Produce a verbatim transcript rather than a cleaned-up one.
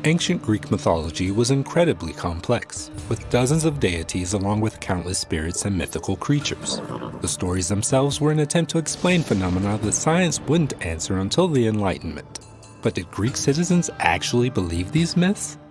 Ancient Greek mythology was incredibly complex, with dozens of deities along with countless spirits and mythical creatures. The stories themselves were an attempt to explain phenomena that science wouldn't answer until the Enlightenment. But did Greek citizens actually believe these myths?